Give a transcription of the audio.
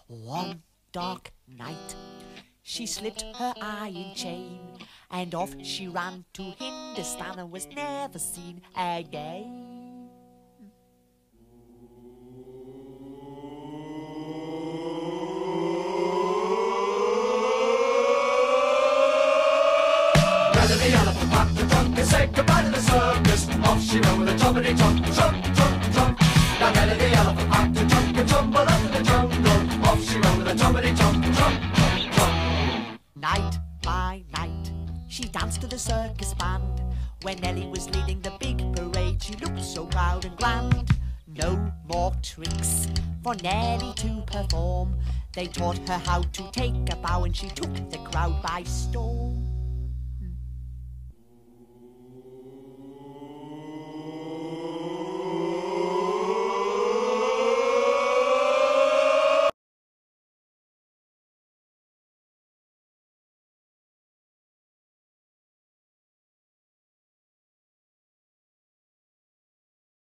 One dark night, she slipped her iron chain, and off she ran to Hindustan and was never seen again. Rather the elephant packed the trunk and said goodbye to the circus. Off she ran with a trumpety trunk, trunk, trunk, trunk. Now Nelly the elephant packed the trunk and tumbled up in the jungle. Off she ran with a trumpety trunk, trunk, trunk, trunk. Night by night, she danced to the circus band. When Nelly was leading the big parade, she looked so proud and grand. No more tricks for Nelly to perform. They taught her how to take a bow, and she took the crowd by storm.